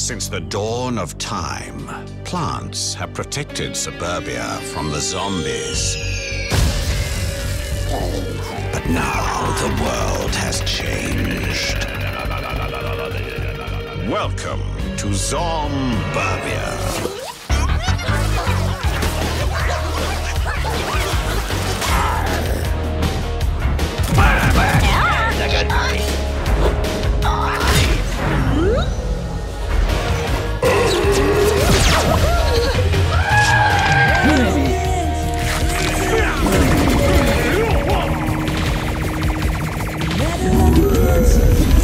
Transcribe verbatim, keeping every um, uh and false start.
Since the dawn of time, plants have protected suburbia from the zombies. But now the world has changed. Welcome to Zomburbia. Never